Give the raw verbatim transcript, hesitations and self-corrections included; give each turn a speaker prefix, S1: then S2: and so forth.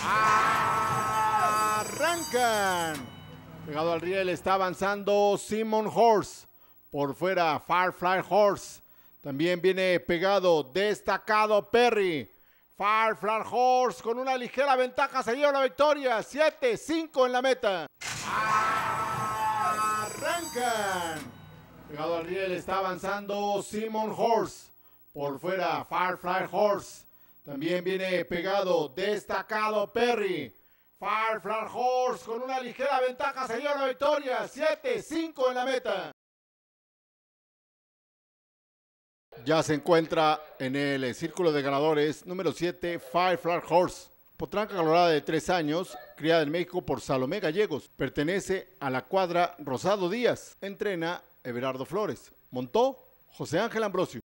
S1: Arrancan. Pegado al riel está avanzando Simon Horse. Por fuera Firefly Horse. También viene pegado, destacado Perry. Firefly Horse con una ligera ventaja se lleva la victoria. siete cinco en la meta. Arrancan. Pegado al riel está avanzando Simon Horse. Por fuera Firefly Horse. También viene pegado, destacado Perry. Firefly Horse con una ligera ventaja se lleva la victoria. siete cinco en la meta. Ya se encuentra en el círculo de ganadores número siete, Firefly Horse. Potranca colorada de tres años, criada en México por Salomé Gallegos. Pertenece a la cuadra Rosado Díaz. Entrena Everardo Flores. Montó José Ángel Ambrosio.